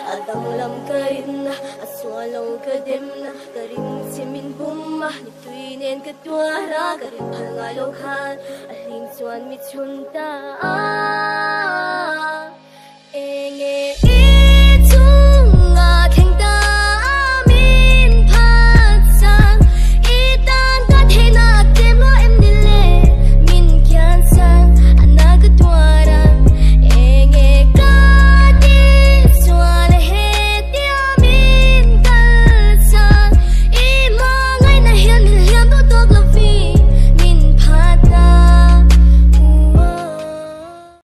Adang lam karin aswalaw kadem na karing simin bumah ni tuinen katwara karing halngalaw kan aling suan mitsunta